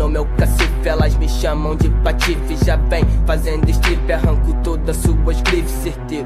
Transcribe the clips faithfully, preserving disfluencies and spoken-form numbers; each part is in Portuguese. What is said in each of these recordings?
no meu cacife, elas me chamam de patife. Já vem fazendo strip, arranco todas suas grifes, certeiro.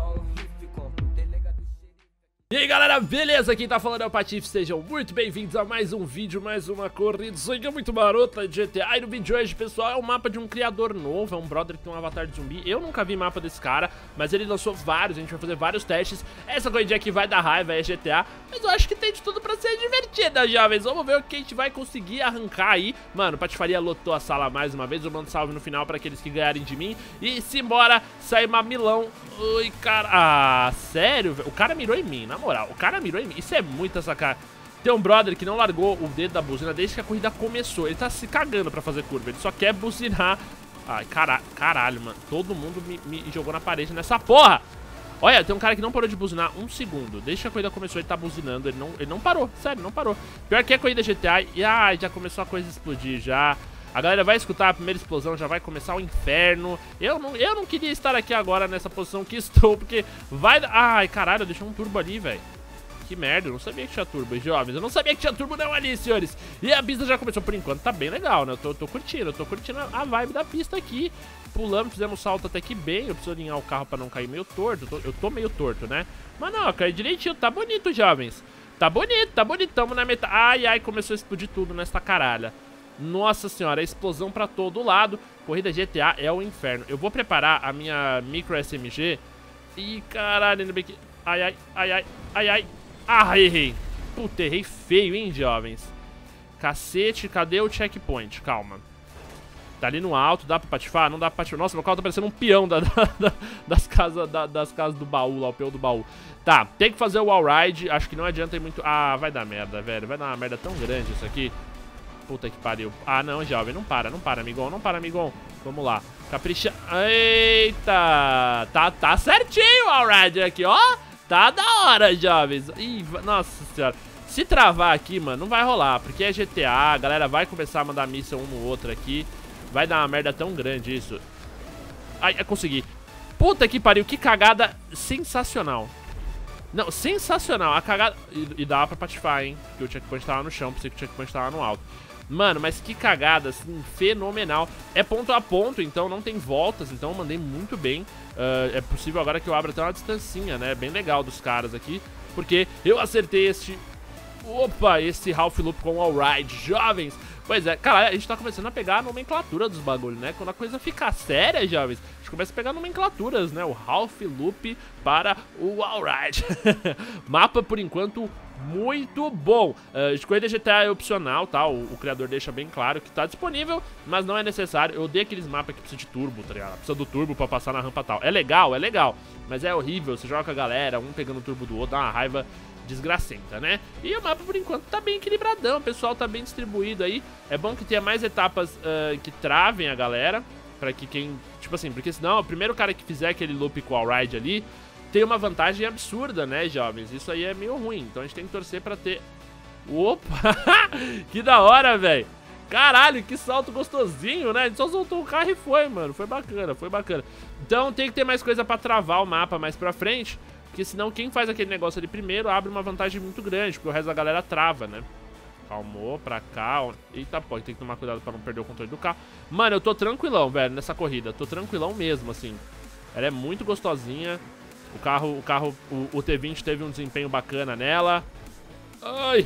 E aí galera, beleza? Quem tá falando é o Patife, sejam muito bem-vindos a mais um vídeo, mais uma corrida muito marota de G T A. E no vídeo de hoje, pessoal, é um mapa de um criador novo, é um brother que tem um avatar de zumbi. Eu nunca vi mapa desse cara, mas ele lançou vários, a gente vai fazer vários testes. Essa corrida aqui vai dar raiva, é G T A, mas eu acho que tem de tudo pra ser divertida, jovens. Vamos ver o que a gente vai conseguir arrancar aí. Mano, o Patifaria lotou a sala mais uma vez, eu mando salve no final pra aqueles que ganharem de mim. E simbora, sair mamilão. Ui, cara, ah, sério, velho? O cara mirou em mim, na moral, o cara mirou em mim, isso é muita sacada. Tem um brother que não largou o dedo da buzina desde que a corrida começou. Ele tá se cagando pra fazer curva, ele só quer buzinar. Ai, caralho, caralho, mano, todo mundo me, me jogou na parede nessa porra. Olha, tem um cara que não parou de buzinar um segundo. Desde que a corrida começou ele tá buzinando, ele não, ele não parou, sério, não parou. Pior que é a corrida G T A e ai, já começou a coisa a explodir já. A galera vai escutar a primeira explosão, já vai começar o inferno. Eu não, eu não queria estar aqui agora nessa posição que estou, porque vai... Ai, caralho, deixou um turbo ali, velho. Que merda, eu não sabia que tinha turbo, jovens. Eu não sabia que tinha turbo não ali, senhores. E a pista já começou, por enquanto tá bem legal, né? Eu tô, eu tô curtindo, eu tô curtindo a vibe da pista aqui. Pulamos, fizemos um salto até que bem. Eu preciso alinhar o carro pra não cair meio torto. Eu tô, eu tô meio torto, né? Mas não, eu caí direitinho, tá bonito, jovens. Tá bonito, tá bonito, tamo na metade. Ai, ai, começou a explodir tudo nessa caralha. Nossa senhora, a explosão pra todo lado. Corrida G T A é o inferno. Eu vou preparar a minha micro S M G. Ih, caralho, ainda bem que... Ai, ai, ai, ai, ai, ai. Ah, errei. Puta, errei feio, hein, jovens. Cacete, cadê o checkpoint? Calma. Tá ali no alto, dá pra patifar? Não dá pra patifar. Nossa, meu carro tá parecendo um peão da, da, da, das, casas, da, das casas do baú lá, o peão do baú. Tá, tem que fazer o wall ride. Acho que não adianta ir muito... Ah, vai dar merda, velho. Vai dar uma merda tão grande isso aqui. Puta que pariu. Ah, não, jovem. Não para, não para, amigão. Não para, amigão. Vamos lá. Capricha. Eita. Tá, tá certinho o all-ride aqui, ó. Tá da hora, jovens. Ih, nossa senhora. Se travar aqui, mano, não vai rolar. Porque é G T A. A galera vai começar a mandar míssil um no outro aqui. Vai dar uma merda tão grande isso. Ai, eu consegui. Puta que pariu. Que cagada sensacional. Não, sensacional. A cagada... E, e dá pra patifar, hein. Porque o checkpoint tá lá no chão. Pensei que o checkpoint tá lá no alto. Mano, mas que cagada, assim, fenomenal. É ponto a ponto, então não tem voltas, então eu mandei muito bem. uh, É possível agora que eu abra até uma distancinha, né, bem legal dos caras aqui. Porque eu acertei este... Opa, esse Half Loop com All Ride, jovens. Pois é, cara, a gente tá começando a pegar a nomenclatura dos bagulhos, né? Quando a coisa fica séria, jovens, a gente começa a pegar nomenclaturas, né? O Half Loop para o All Ride. Mapa, por enquanto... muito bom. Uh, escolha G T A é opcional, tá? O, o criador deixa bem claro que tá disponível, mas não é necessário. Eu odeio aqueles mapas que precisa de turbo, tá ligado? Precisa do turbo pra passar na rampa tal. É legal, é legal, mas é horrível. Você joga com a galera, um pegando o turbo do outro, dá uma raiva desgracenta, né? E o mapa, por enquanto, tá bem equilibradão. O pessoal tá bem distribuído aí. É bom que tenha mais etapas uh, que travem a galera, pra que quem... Tipo assim, porque senão o primeiro cara que fizer aquele loop com o all-ride ali tem uma vantagem absurda, né, jovens? Isso aí é meio ruim, então a gente tem que torcer pra ter... Opa! Que da hora, velho! Caralho, que salto gostosinho, né? A gente só soltou o carro e foi, mano. Foi bacana, foi bacana. Então tem que ter mais coisa pra travar o mapa mais pra frente, porque senão quem faz aquele negócio ali primeiro abre uma vantagem muito grande, porque o resto da galera trava, né? Calmou, pra cá. Eita, pô, tem que tomar cuidado pra não perder o controle do carro. Mano, eu tô tranquilão, velho, nessa corrida. Tô tranquilão mesmo, assim. Ela é muito gostosinha. O carro, o carro, o, o T vinte teve um desempenho bacana nela. Ai,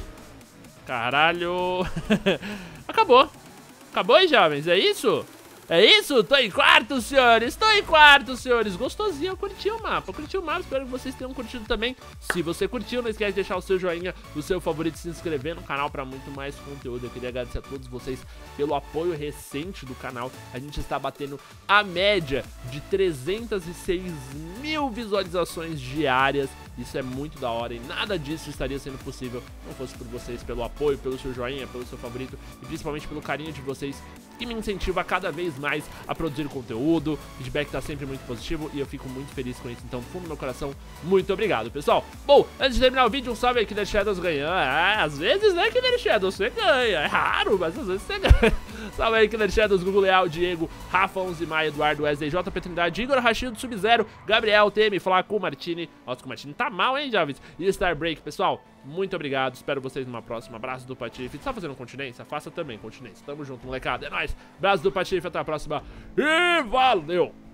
caralho. Acabou. Acabou, hein, jovens? É isso? É isso? Tô em quarto, senhores. Tô em quarto, senhores. Gostosinho, eu curti o mapa. Eu curti o mapa, espero que vocês tenham curtido também. Se você curtiu, não esquece de deixar o seu joinha, o seu favorito, se inscrever no canal para muito mais conteúdo. Eu queria agradecer a todos vocês pelo apoio recente do canal. A gente está batendo a média de trezentas e seis mil visualizações diárias. Isso é muito da hora e nada disso estaria sendo possível não fosse por vocês, pelo apoio, pelo seu joinha, pelo seu favorito e principalmente pelo carinho de vocês que me incentiva cada vez mais a produzir conteúdo. O feedback tá sempre muito positivo e eu fico muito feliz com isso, então fundo do meu coração, muito obrigado, pessoal. Bom, antes de terminar o vídeo, um salve aí, Killer Shadows ganhando. Ah, às vezes, né, Killer Shadows, você ganha, é raro, mas às vezes você ganha. Salve aí, Killer Shadows, Google Leal, Diego, Rafa, onze Maia, Eduardo, Wesley, J P Trindade, Igor Rashido, Sub-Zero, Gabriel, Temi, Flaco, Martini. Nossa, o Martini tá mal, hein, Javis? E Starbreak, pessoal, muito obrigado. Espero vocês numa próxima. Abraço do Patife. Tá fazendo continência? Faça também continência. Tamo junto, molecada. É nóis. Abraço do Patife. Até a próxima. E valeu!